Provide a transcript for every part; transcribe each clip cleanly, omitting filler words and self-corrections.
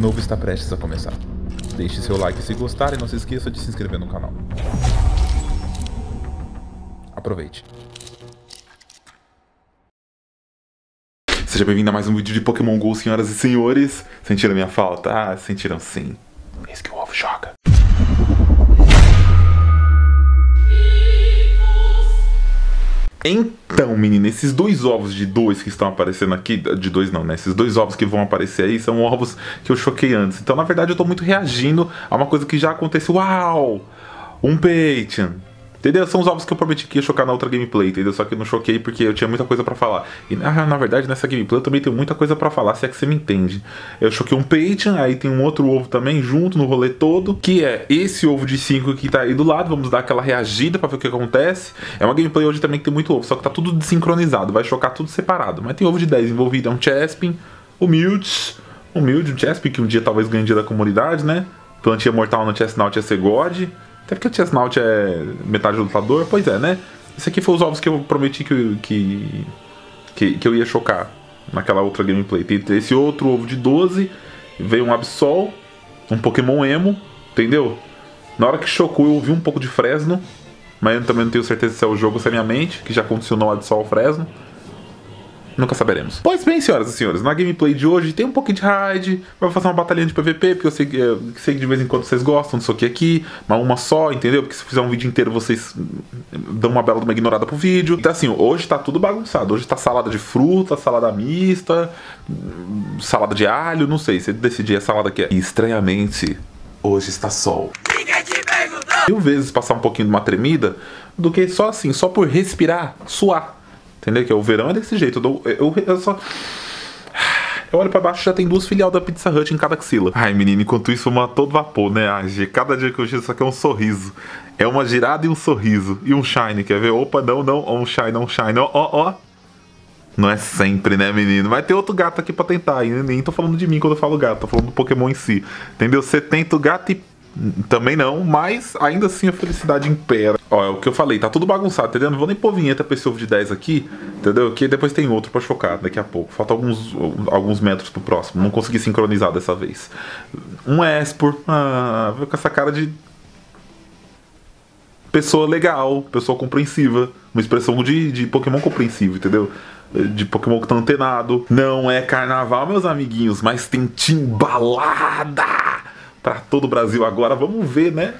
novo está prestes a começar. Deixe seu like se gostar e não se esqueça de se inscrever no canal. Aproveite. Seja bem-vindo a mais um vídeo de Pokémon GO, senhoras e senhores. Sentiram minha falta? Ah, sentiram sim. É isso que o ovo joga. Então, menina, esses dois ovos de 2 que estão aparecendo aqui, de 2 não, né? Esses dois ovos que vão aparecer aí são ovos que eu choquei antes. Então, na verdade, eu tô muito reagindo a uma coisa que já aconteceu. Uau! Um Payton! Entendeu? São os ovos que eu prometi que ia chocar na outra gameplay, entendeu? Só que eu não choquei porque eu tinha muita coisa pra falar. E na verdade, nessa gameplay eu também tenho muita coisa pra falar, se é que você me entende. Eu choquei um Payton, aí tem um outro ovo também junto no rolê todo, que é esse ovo de 5 que tá aí do lado. Vamos dar aquela reagida pra ver o que acontece. É uma gameplay hoje também que tem muito ovo, só que tá tudo desincronizado, vai chocar tudo separado. Mas tem ovo de 10 envolvido, é um Chespin, humilde, um Chespin que um dia talvez ganhe dia da comunidade, né? Plantinha mortal no Chestnut ia ser God. Até porque o Chestnut é metade lutador, pois é, né? Esse aqui foi os ovos que eu prometi que eu ia chocar naquela outra gameplay. Tem esse outro ovo de 12, veio um Absol, um Pokémon Emo, entendeu? Na hora que chocou eu ouvi um pouco de Fresno, mas eu também não tenho certeza se é o jogo ou se é minha mente, que já condicionou o Absol Fresno. Nunca saberemos. Pois bem, senhoras e senhores, na gameplay de hoje tem um pouquinho de raid, vai fazer uma batalhinha de PVP, porque eu sei que de vez em quando vocês gostam disso aqui, mas uma só, entendeu? Porque se fizer um vídeo inteiro vocês dão uma bela de uma ignorada pro vídeo. Então assim, hoje tá tudo bagunçado, hoje tá salada de fruta, salada mista, salada de alho, não sei, se decidir a salada que é. E estranhamente, hoje está sol. Mil vezes passar um pouquinho de uma tremida do que só assim, só por respirar, suar. Entendeu? Que o verão é desse jeito. Eu olho pra baixo e já tem 2 filial da Pizza Hut em cada axila. Ai, menino, enquanto isso uma todo vapor, né? Ai, cada dia que eu giro isso aqui é um sorriso. É uma girada e um sorriso. E um shine, quer ver? Opa, não. Um shine. Ó. Não é sempre, né, menino? Vai ter outro gato aqui pra tentar. E nem tô falando de mim quando eu falo gato. Tô falando do Pokémon em si. Entendeu? Você tenta o gato e... também não, mas ainda assim a felicidade impera. Ó, é o que eu falei, tá tudo bagunçado, entendeu? Não vou nem pôr vinheta pra esse ovo de 10 aqui, entendeu? Que depois tem outro pra chocar daqui a pouco. Falta alguns metros pro próximo. Não consegui sincronizar dessa vez. Um Espor, com essa cara de pessoa legal, pessoa compreensiva. Uma expressão de Pokémon compreensivo, entendeu? De Pokémon que tá antenado. Não é carnaval, meus amiguinhos, mas tem timbalada pra todo o Brasil agora, vamos ver, né?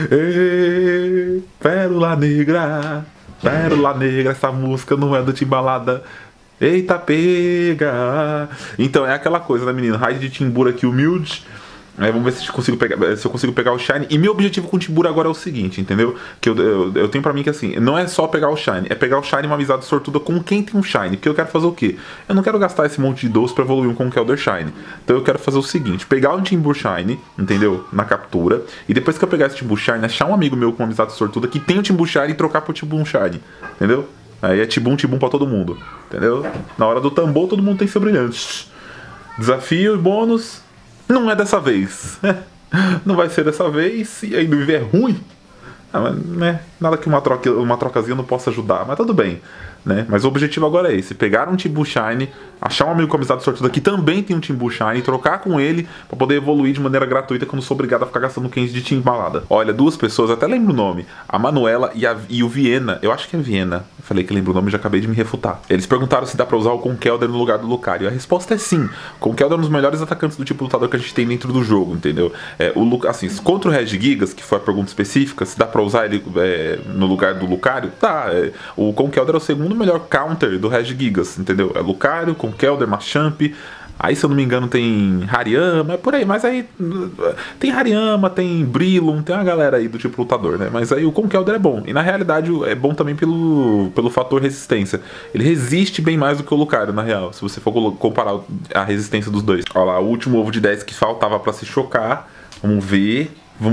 Pérola Negra, essa música não é do Timbalada. Eita, pega! Então é aquela coisa, né, menino? Raid de Timbura aqui humilde. Vamos ver se eu consigo pegar o Shine. E meu objetivo com o Timbura agora é o seguinte, entendeu? Que eu tenho pra mim que assim, não é só pegar o Shine, é pegar o Shine uma amizade sortuda com quem tem um Shine. Porque eu quero fazer o quê? Eu não quero gastar esse monte de doce pra evoluir um Conkeldurr Shine. Então eu quero fazer o seguinte, pegar um Timburr Shine, entendeu? Na captura. E depois que eu pegar esse Timburr Shine, achar um amigo meu com uma amizade sortuda que tem o Timburr Shine e trocar por Tibum Shine. Entendeu? Aí é Tibum pra todo mundo. Entendeu? Na hora do tambor todo mundo tem seu brilhante. Desafio e bônus... não é dessa vez. Não vai ser dessa vez. Se ainda viver ruim, né? Nada que uma trocazinha não possa ajudar. Mas tudo bem, né? Mas o objetivo agora é esse: pegar um Timburr Shine, achar um amigo com amizade sortuda que também tem um Timburr Shine, trocar com ele pra poder evoluir de maneira gratuita, quando sou obrigado a ficar gastando candy de timbalada. Olha, 2 pessoas, até lembro o nome: a Manuela e o Viena. Eu acho que é Viena. Eu falei que lembro o nome e já acabei de me refutar. Eles perguntaram se dá pra usar o Conkeldurr no lugar do Lucario. A resposta é sim. Conkeldurr é um dos melhores atacantes do tipo lutador que a gente tem dentro do jogo, entendeu? Assim, contra o Regigigas, que foi a pergunta específica, se dá pra usar ele no lugar do Lucario, tá. O Conkeldurr é o segundo melhor counter do Regigigas, entendeu? É Lucario, Conkeldurr, Machamp. Aí, se eu não me engano, tem Hariyama, é por aí, mas aí tem Hariyama, tem Breloom, tem uma galera aí do tipo lutador, né? Mas aí o Conkeldurr é bom, e na realidade é bom também pelo fator resistência. Ele resiste bem mais do que o Lucario, na real, se você for comparar a resistência dos dois. Olha lá, o último ovo de 10 que faltava pra se chocar. Vamos ver.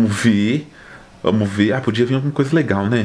Ah, podia vir alguma coisa legal, né?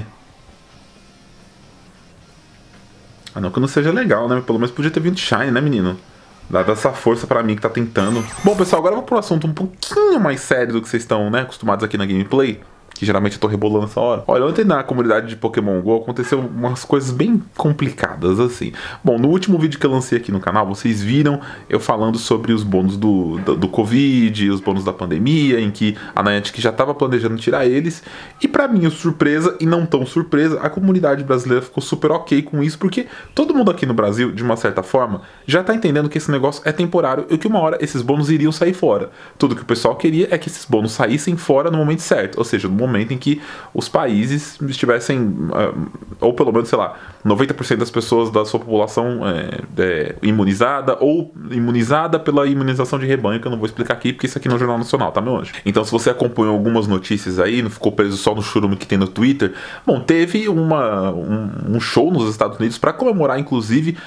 Ah, não que não seja legal, né? Pelo menos podia ter vindo Shine, né, menino? Dá essa força pra mim que tá tentando. Bom, pessoal, agora eu vou pro assunto um pouquinho mais sério do que vocês estão, né, acostumados aqui na gameplay. que geralmente eu tô rebolando essa hora. Olha, ontem na comunidade de Pokémon GO aconteceu umas coisas bem complicadas, assim. Bom, no último vídeo que eu lancei aqui no canal, vocês viram eu falando sobre os bônus do Covid, os bônus da pandemia, em que a Niantic já tava planejando tirar eles. E pra minha surpresa, e não tão surpresa, a comunidade brasileira ficou super ok com isso, porque todo mundo aqui no Brasil, de uma certa forma, já tá entendendo que esse negócio é temporário e que uma hora esses bônus iriam sair fora. Tudo que o pessoal queria é que esses bônus saíssem fora no momento certo, ou seja, no momento em que os países estivessem, ou pelo menos, sei lá, 90% das pessoas da sua população imunizada, ou imunizada pela imunização de rebanho, que eu não vou explicar aqui, porque isso aqui não é Jornal Nacional, tá, meu anjo? Então, se você acompanhou algumas notícias aí, não ficou preso só no churume que tem no Twitter, bom, teve um show nos Estados Unidos para comemorar, inclusive,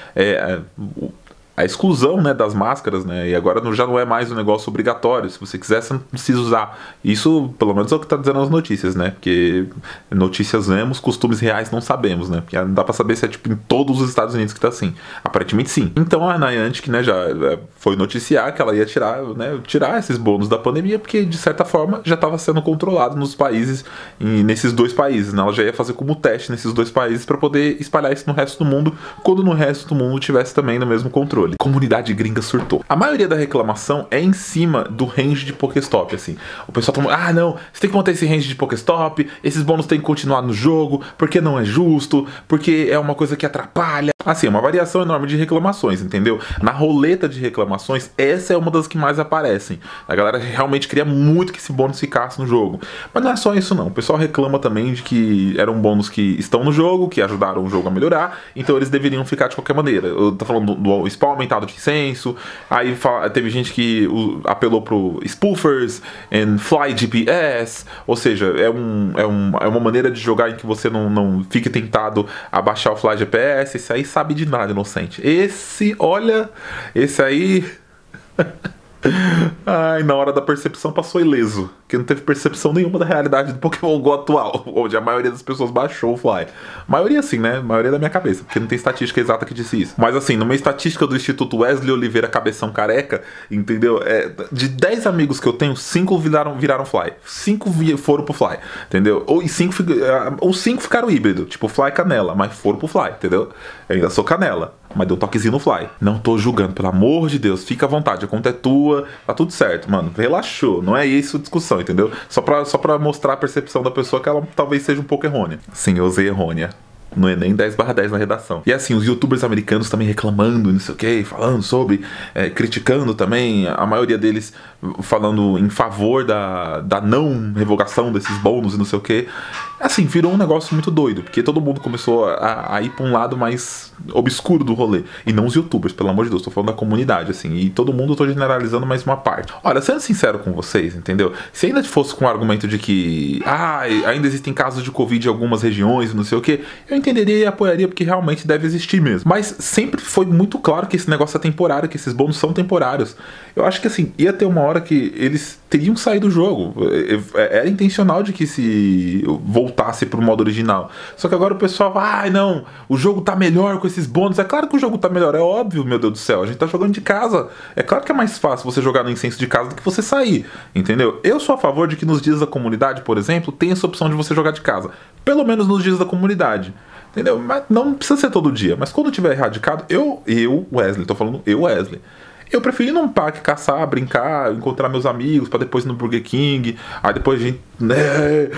a exclusão, né, das máscaras, né, e agora já não é mais um negócio obrigatório. Se você quiser, você não precisa usar. Isso, pelo menos, é o que tá dizendo as notícias, né, porque notícias vemos, costumes reais não sabemos, né, porque não dá pra saber se é tipo em todos os Estados Unidos que tá assim. Aparentemente sim. Então a Niantic, né, já foi noticiar que ela ia tirar esses bônus da pandemia, porque de certa forma já estava sendo controlado nos países, nesses dois países, né, ela já ia fazer como teste nesses dois países para poder espalhar isso no resto do mundo, quando no resto do mundo tivesse também no mesmo controle. Comunidade gringa surtou. A maioria da reclamação é em cima do range de Pokéstop, assim. O pessoal tá falando, não, você tem que manter esse range de Pokéstop, esses bônus tem que continuar no jogo, porque não é justo, porque é uma coisa que atrapalha. Assim, é uma variação enorme de reclamações, entendeu? Na roleta de reclamações, essa é uma das que mais aparecem. A galera realmente queria muito que esse bônus ficasse no jogo. Mas não é só isso não, o pessoal reclama também de que eram bônus que estão no jogo, que ajudaram o jogo a melhorar, então eles deveriam ficar de qualquer maneira. Eu tô falando do spawn aumentado de incenso, aí teve gente que apelou pro spoofers and fly GPS, ou seja, é uma maneira de jogar em que você não fique tentado a baixar o fly GPS. Esse aí sabe de nada, inocente. Esse aí ai, na hora da percepção passou ileso, que não teve percepção nenhuma da realidade do Pokémon GO atual, onde a maioria das pessoas baixou o Fly. Maioria sim, né? Maioria da minha cabeça, porque não tem estatística exata que disse isso. Mas assim, numa estatística do Instituto Wesley Oliveira Cabeção Careca, entendeu? De 10 amigos que eu tenho, 5 viraram Fly. 5 foram pro Fly, entendeu? Ou 5 ficaram híbrido, tipo Fly Canela, mas foram pro Fly, entendeu? Eu ainda sou Canela, mas deu um toquezinho no Fly. Não tô julgando, pelo amor de Deus, fica à vontade, a conta é tua, tá tudo certo, mano, relaxou, não é isso a discussão, entendeu? Só pra mostrar a percepção da pessoa que ela talvez seja um pouco errônea. Sim, eu usei errônea. No Enem 10/10 na redação. E assim, os youtubers americanos também reclamando, não sei o que, falando sobre, criticando também, a maioria deles falando em favor da não revogação desses bônus e não sei o que. Assim, virou um negócio muito doido, porque todo mundo começou a ir pra um lado mais obscuro do rolê. E não os youtubers, pelo amor de Deus, tô falando da comunidade, assim. E todo mundo, eu tô generalizando mais uma parte. Olha, sendo sincero com vocês, entendeu? Se ainda fosse com o argumento de que ainda existem casos de Covid em algumas regiões, não sei o que, eu entenderia e apoiaria, porque realmente deve existir mesmo. Mas sempre foi muito claro que esse negócio é temporário, que esses bônus são temporários. Eu acho que assim, ia ter uma hora que eles teriam que sair do jogo. Era intencional de que se voltasse pro modo original. Só que agora o pessoal vai, não, o jogo tá melhor com esses bônus. É claro que o jogo tá melhor, é óbvio, meu Deus do céu. A gente tá jogando de casa. É claro que é mais fácil você jogar no incenso de casa do que você sair, entendeu? Eu sou a favor de que nos dias da comunidade, por exemplo, tenha essa opção de você jogar de casa. Pelo menos nos dias da comunidade. Entendeu? Mas não precisa ser todo dia. Mas quando tiver erradicado, eu Wesley, tô falando eu, Wesley, eu prefiro ir num parque, caçar, brincar, encontrar meus amigos, pra depois ir no Burger King, aí depois a gente, né,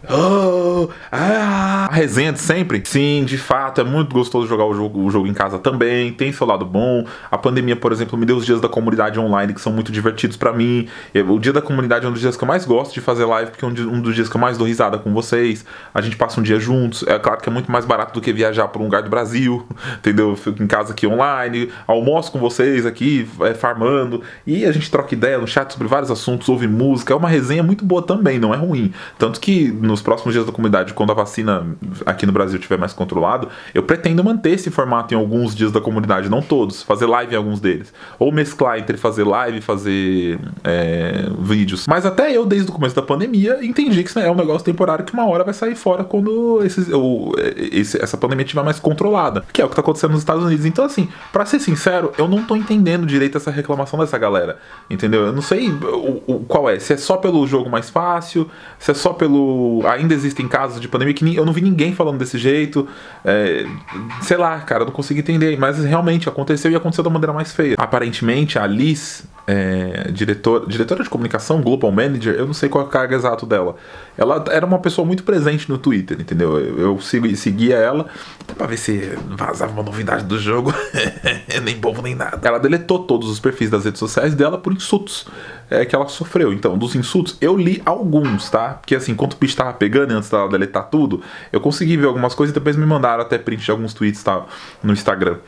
a resenha de sempre. Sim, de fato, é muito gostoso jogar o jogo em casa também, tem seu lado bom. A pandemia, por exemplo, me deu os dias da comunidade online, que são muito divertidos pra mim. O dia da comunidade é um dos dias que eu mais gosto de fazer live, porque é um dos dias que eu mais dou risada com vocês. A gente passa um dia juntos, é claro que é muito mais barato do que viajar pra um lugar do Brasil, entendeu? Eu fico em casa aqui online, almoço com vocês aqui, farmando, e a gente troca ideia no chat sobre vários assuntos, ouve música, é uma resenha muito boa também, não é ruim. Tanto que nos próximos dias da comunidade, quando a vacina aqui no Brasil estiver mais controlado, eu pretendo manter esse formato em alguns dias da comunidade, não todos, fazer live em alguns deles, ou mesclar entre fazer live e fazer vídeos. Mas até eu, desde o começo da pandemia, entendi que isso é um negócio temporário, que uma hora vai sair fora quando essa pandemia estiver mais controlada, que é o que está acontecendo nos Estados Unidos. Então assim, pra ser sincero, eu não tô entendendo direito feita essa reclamação dessa galera, entendeu? Eu não sei qual é, se é só pelo jogo mais fácil, se é só pelo... Ainda existem casos de pandemia que eu não vi ninguém falando desse jeito, sei lá, cara, eu não consigo entender, mas realmente aconteceu e aconteceu da maneira mais feia. Aparentemente, a Liz, diretora de comunicação, Global Manager, eu não sei qual é o cargo exato dela, ela era uma pessoa muito presente no Twitter, entendeu? Eu seguia ela pra ver se vazava uma novidade do jogo, nem bobo nem nada. Ela deletou todos os perfis das redes sociais dela por insultos que ela sofreu. Então, dos insultos, eu li alguns, tá? Porque assim, enquanto o bicho tava pegando, antes dela deletar tudo, eu consegui ver algumas coisas e depois me mandaram até print de alguns tweets, tá, no Instagram.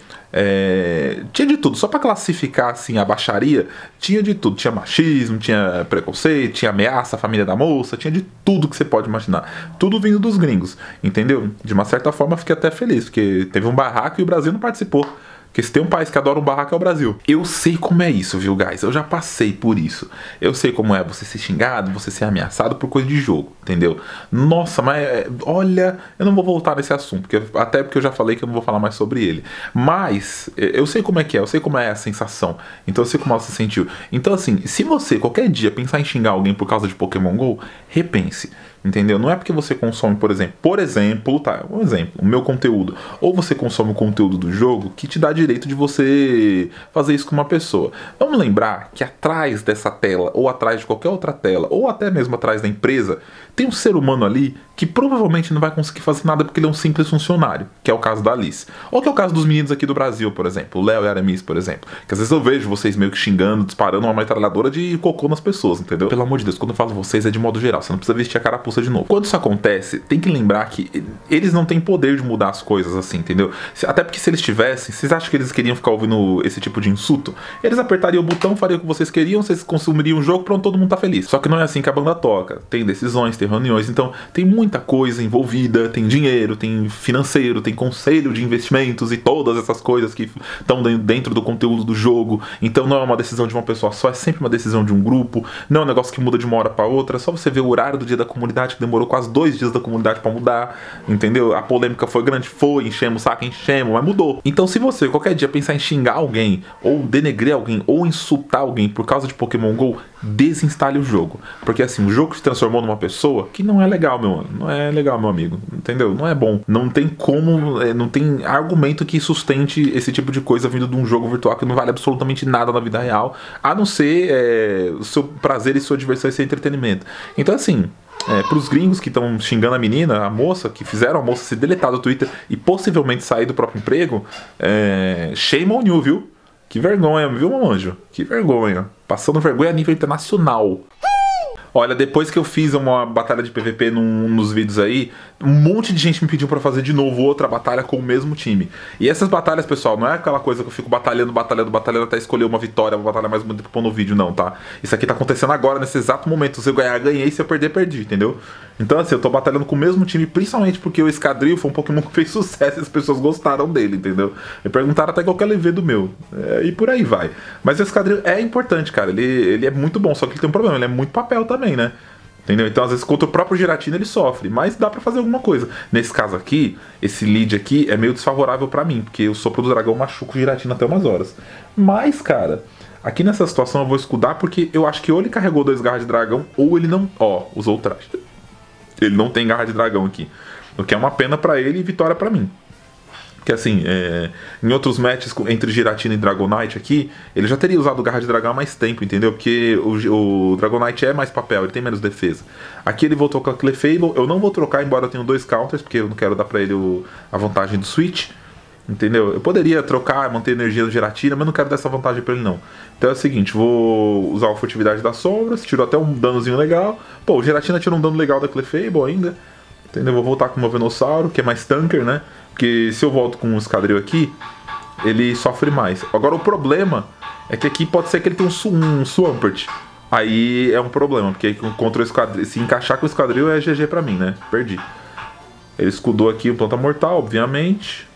Tinha de tudo, só pra classificar assim a baixaria, tinha de tudo, tinha machismo, tinha preconceito, tinha ameaça à família da moça, tinha de tudo que você pode imaginar, tudo vindo dos gringos, entendeu? De uma certa forma fiquei até feliz, porque teve um barraco e o Brasil não participou. Porque se tem um país que adora um barraco é o Brasil. Eu sei como é isso, viu, guys? Eu já passei por isso. Eu sei como é você ser xingado, você ser ameaçado por coisa de jogo, entendeu? Nossa, mas olha, eu não vou voltar nesse assunto, até porque eu já falei que eu não vou falar mais sobre ele. Mas eu sei como é que é, eu sei como é a sensação. Então eu sei como ela se sentiu. Então assim, se você qualquer dia pensar em xingar alguém por causa de Pokémon GO, repense. Entendeu? Não é porque você consome, por exemplo, tá, um exemplo, o meu conteúdo, ou você consome o conteúdo do jogo que te dá direito de você fazer isso com uma pessoa. Vamos lembrar que atrás dessa tela, ou atrás de qualquer outra tela, ou até mesmo atrás da empresa, tem um ser humano ali que provavelmente não vai conseguir fazer nada porque ele é um simples funcionário, que é o caso da Alice. Ou que é o caso dos meninos aqui do Brasil, por exemplo, o Léo e a Aramis, por exemplo. Que às vezes eu vejo vocês meio que xingando, disparando uma metralhadora de cocô nas pessoas, entendeu? Pelo amor de Deus, quando eu falo vocês é de modo geral, você não precisa vestir a carapuça de novo. Quando isso acontece, tem que lembrar que eles não têm poder de mudar as coisas assim, entendeu? Até porque se eles tivessem, vocês acham que eles queriam ficar ouvindo esse tipo de insulto? Eles apertariam o botão, fariam o que vocês queriam, vocês consumiriam o jogo, pronto, todo mundo tá feliz. Só que não é assim que a banda toca. Tem decisões, tem reuniões, então tem muita coisa envolvida, tem dinheiro, tem financeiro, tem conselho de investimentos e todas essas coisas que estão dentro do conteúdo do jogo. Então não é uma decisão de uma pessoa só, é sempre uma decisão de um grupo, não é um negócio que muda de uma hora pra outra, é só você ver o horário do dia da comunidade que demorou quase 2 dias da comunidade pra mudar, entendeu? A polêmica foi grande, enchemos o saco, mas mudou. Então se você qualquer dia pensar em xingar alguém, ou denegrir alguém, ou insultar alguém por causa de Pokémon GO, desinstale o jogo. Porque assim, o jogo se transformou numa pessoa que não é legal, não é legal, meu amigo, entendeu? Não é bom. Não tem como, não tem argumento que sustente esse tipo de coisa vindo de um jogo virtual que não vale absolutamente nada na vida real, a não ser o seu prazer e sua diversão e seu entretenimento. Então assim, pros gringos que estão xingando a menina, a moça, que fizeram a moça se deletar do Twitter e possivelmente sair do próprio emprego, shame on you, viu? Que vergonha, viu, meu anjo? Que vergonha. Passando vergonha a nível internacional. Olha, depois que eu fiz uma batalha de PVP nos vídeos aí, um monte de gente me pediu pra fazer de novo outra batalha com o mesmo time. E essas batalhas, pessoal, não é aquela coisa que eu fico batalhando até escolher uma vitória, uma batalha mais bonita pra pôr no vídeo, não, tá? Isso aqui tá acontecendo agora, nesse exato momento. Se eu ganhar, ganhei. Se eu perder, perdi, entendeu? Então, assim, eu tô batalhando com o mesmo time, principalmente porque o Escadril foi um Pokémon que fez sucesso e as pessoas gostaram dele, entendeu? Me perguntaram até qual que é o LV do meu. E por aí vai. Mas o Escadril é importante, cara. Ele é muito bom, só que ele tem um problema, ele é muito papel também, né? Entendeu? Então, às vezes, contra o próprio Giratina ele sofre, mas dá pra fazer alguma coisa. Nesse caso aqui, esse lead aqui é meio desfavorável pra mim, porque o Sopro do Dragão machuca o Giratina até umas horas. Mas, cara, aqui nessa situação eu vou escudar porque eu acho que ou ele carregou 2 garras de dragão, ou ele não... usou o traje. Ele não tem garra de dragão aqui. O que é uma pena pra ele e vitória pra mim. Porque assim, em outros matches entre Giratina e Dragonite aqui, ele já teria usado garra de dragão há mais tempo, entendeu? Porque o Dragonite é mais papel, ele tem menos defesa. Aqui ele voltou com a Clefable, eu não vou trocar, embora eu tenha 2 counters, porque eu não quero dar pra ele a vantagem do switch. Entendeu? Eu poderia trocar, manter energia do Giratina, mas não quero dar essa vantagem pra ele não. Então é o seguinte, vou usar a furtividade das sombras, tirou até um danozinho legal. Pô, o Giratina tirou um dano legal da Clefable ainda. Entendeu? Vou voltar com o meu Venossauro, que é mais tanker, né? Porque se eu volto com um Escadril aqui, ele sofre mais. Agora o problema é que aqui pode ser que ele tenha um Swampert. Aí é um problema, porque contra o Escadril, se encaixar com o Escadril é GG pra mim, né? Perdi. Ele escudou aqui o Planta Mortal, obviamente.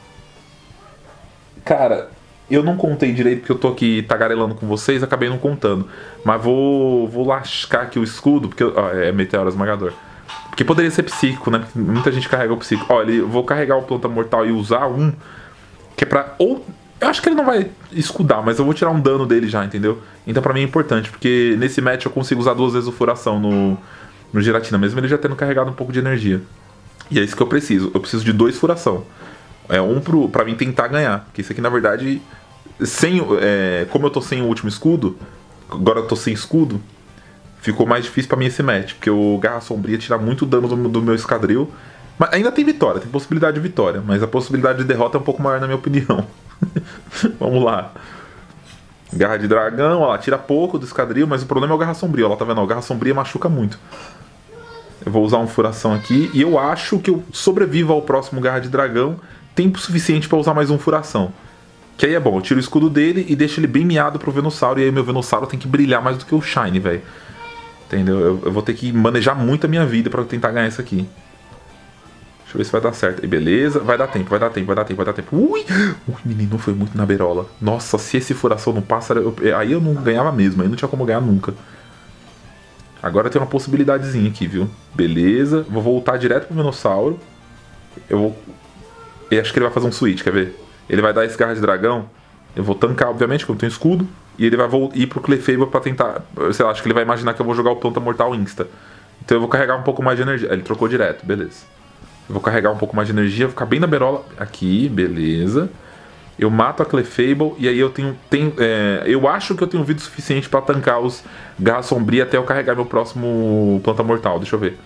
Cara, eu não contei direito porque eu tô aqui tagarelando com vocês, acabei não contando. Mas vou lascar aqui o escudo, porque é Meteoro Esmagador. Porque poderia ser psíquico, né? Muita gente carrega o psíquico. Ó, vou carregar o Planta Mortal e usar um, que é pra... Ou Eu acho que ele não vai escudar, mas eu vou tirar um dano dele já, entendeu? Então pra mim é importante, porque nesse match eu consigo usar 2 vezes o Furação no Giratina, mesmo ele já tendo carregado um pouco de energia. E é isso que eu preciso. Eu preciso de 2 Furação. É um pra mim tentar ganhar. Porque isso aqui, na verdade, como eu tô sem o último escudo, agora eu tô sem escudo, ficou mais difícil pra mim esse match. Porque o Garra Sombria tira muito dano do meu escadril. Mas ainda tem vitória, tem possibilidade de vitória. Mas a possibilidade de derrota é um pouco maior, na minha opinião. Vamos lá. Garra de dragão, ó, tira pouco do escadril, mas o problema é o Garra Sombria, ó, tá vendo? O Garra Sombria machuca muito. Eu vou usar um Furação aqui e eu acho que eu sobrevivo ao próximo Garra de dragão. Tempo suficiente pra usar mais um Furação. Que aí é bom, eu tiro o escudo dele e deixo ele bem miado pro Venossauro. E aí meu Venossauro tem que brilhar mais do que o Shine, velho. Entendeu? Eu vou ter que manejar muito a minha vida pra tentar ganhar isso aqui. Deixa eu ver se vai dar certo. Aí, beleza. Vai dar tempo, vai dar tempo, vai dar tempo, vai dar tempo. Ui, menino, foi muito na beirola. Nossa, se esse Furação não passa, aí eu não ganhava mesmo. Aí não tinha como ganhar nunca. Agora tem uma possibilidadezinha aqui, viu? Beleza. Vou voltar direto pro Venossauro. Eu acho que ele vai fazer um switch, quer ver? Ele vai dar esse Garra de dragão. Eu vou tancar, obviamente, porque eu não tenho escudo. E ele vai ir pro Clefable pra tentar... Sei lá, acho que ele vai imaginar que eu vou jogar o Planta Mortal Insta. Então eu vou carregar um pouco mais de energia. Ele trocou direto, beleza. Eu vou carregar um pouco mais de energia, ficar bem na beirola. Aqui, beleza. Eu mato a Clefable e aí eu eu acho que eu tenho vida suficiente pra tancar os Garra Sombria até eu carregar meu próximo Planta Mortal. Deixa eu ver.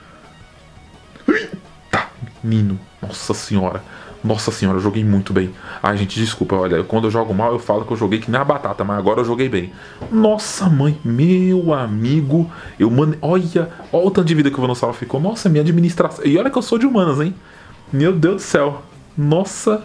Tá, menino. Nossa senhora. Nossa senhora, eu joguei muito bem. Ai, gente, desculpa, olha, quando eu jogo mal eu falo que eu joguei que nem a batata, mas agora eu joguei bem. Nossa, mãe, meu amigo, olha o tanto de vida que o Venossauro ficou. Nossa, minha administração. E olha que eu sou de humanas, hein? Meu Deus do céu. Nossa.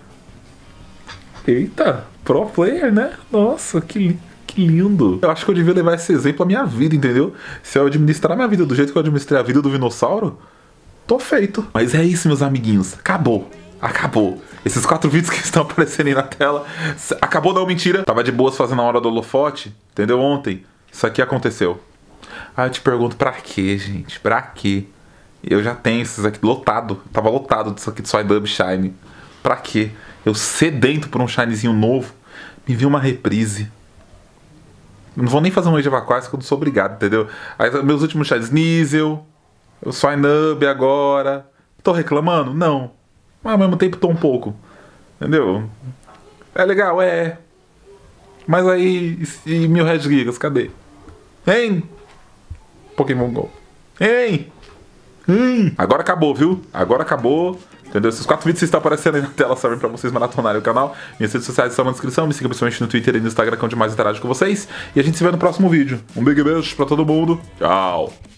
Eita, pro player, né? Nossa, que lindo. Eu acho que eu devia levar esse exemplo à minha vida, entendeu? Se eu administrar minha vida do jeito que eu administrei a vida do Venossauro, tô feito. Mas é isso, meus amiguinhos. Acabou. Acabou. Esses 4 vídeos que estão aparecendo aí na tela. Acabou, não, mentira. Tava de boas fazendo a hora do holofote, entendeu? Ontem. Isso aqui aconteceu. Aí eu te pergunto, pra quê, gente? Pra quê? Eu já tenho esses aqui lotado. Tava lotado disso aqui de Swinub Shine. Pra quê? Eu sedento por um Shinezinho novo. Me vi uma reprise. Não vou nem fazer um Age of Aquarius, que eu não sou obrigado, entendeu? Aí meus últimos Shines, Sneasel, o Swinub agora. Tô reclamando? Não. Mas ao mesmo tempo tô um pouco. Entendeu? É legal, é. Mas aí, e 1000 Red Gigas, cadê? Hein? Pokémon GO. Hein? Agora acabou, viu? Agora acabou. Entendeu? Esses 4 vídeos que estão aparecendo aí na tela servem pra vocês maratonarem o canal. Minhas redes sociais estão na descrição. Me siga principalmente no Twitter e no Instagram, que é onde mais interajo com vocês. E a gente se vê no próximo vídeo. Um big beijo pra todo mundo. Tchau.